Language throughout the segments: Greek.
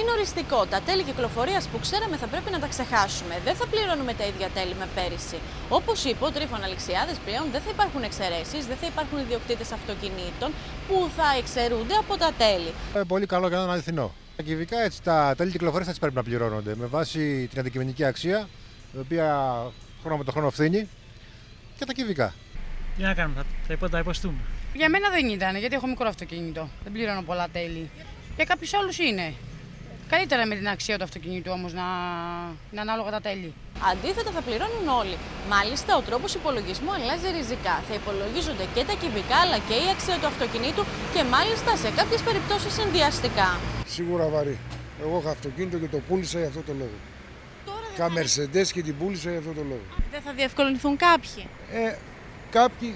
Είναι οριστικό. Τα τέλη κυκλοφορίας που ξέραμε θα πρέπει να τα ξεχάσουμε. Δεν θα πληρώνουμε τα ίδια τέλη με πέρυσι. Όπως είπε ο Τρίφων Αλεξιάδης, πλέον δεν θα υπάρχουν εξαιρέσεις, δεν θα υπάρχουν ιδιοκτήτες αυτοκινήτων που θα εξαιρούνται από τα τέλη. Πολύ καλό για να είναι αληθινό. Κυβικά έτσι τα τέλη κυκλοφορίας έτσι πρέπει να πληρώνονται με βάση την αντικειμενική αξία, η οποία χρόνο με το χρόνο φθήνει, και τα κυβικά. Τι να κάνουμε, θα υποστούμε. Για μένα δεν ήταν, γιατί έχω μικρό αυτοκίνητο. Δεν πληρώνω πολλά τέλη. Για κάποιους άλλους είναι. Καλύτερα με την αξία του αυτοκινήτου όμως να είναι ανάλογα τα τέλη. Αντίθετα, θα πληρώνουν όλοι. Μάλιστα, ο τρόπος υπολογισμού αλλάζει ριζικά. Θα υπολογίζονται και τα κυβικά αλλά και η αξία του αυτοκινήτου και μάλιστα σε κάποιες περιπτώσεις συνδυαστικά. Σίγουρα βαρύ. Εγώ είχα αυτοκίνητο και το πούλησα για αυτό το λόγο. Είχα Mercedes και την πούλησα για αυτό το λόγο. Δεν θα διευκολυνθούν κάποιοι. Κάποιοι.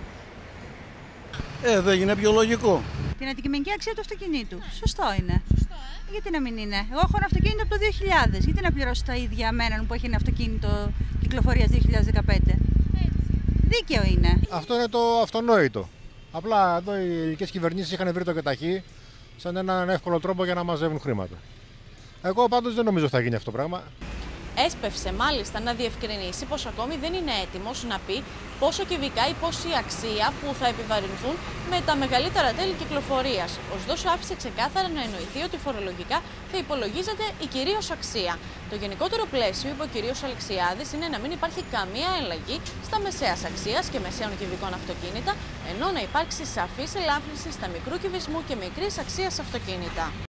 Δεν είναι πιο λογικό. Την αντικειμενική αξία του αυτοκινήτου. Σωστό είναι. Γιατί να μην είναι. Εγώ έχω ένα αυτοκίνητο από το 2000. Γιατί να πληρώσω τα ίδια με έναν που έχει ένα αυτοκίνητο κυκλοφορίας 2015. Δίκαιο είναι. Αυτό είναι το αυτονόητο. Απλά εδώ οι ελληνικές κυβερνήσεις είχαν βρει το κεταχή σαν έναν εύκολο τρόπο για να μαζεύουν χρήματα. Εγώ πάντως δεν νομίζω ότι θα γίνει αυτό το πράγμα. Έσπευσε μάλιστα να διευκρινίσει πως ακόμη δεν είναι έτοιμος να πει πόσο κυβικά ή πόση αξία που θα επιβαρυνθούν με τα μεγαλύτερα τέλη κυκλοφορίας. Ωστόσο, άφησε ξεκάθαρα να εννοηθεί ότι φορολογικά θα υπολογίζεται η κυρίως αξία. Το γενικότερο πλαίσιο, είπε ο κ. Αλεξιάδης, είναι να μην υπάρχει καμία αλλαγή στα μεσαίας αξίας και μεσαίων κυβικών αυτοκίνητα, ενώ να υπάρξει σαφής ελάφρυνση στα μικρού κυβισμού και μικρής αξίας αυτοκίνητα.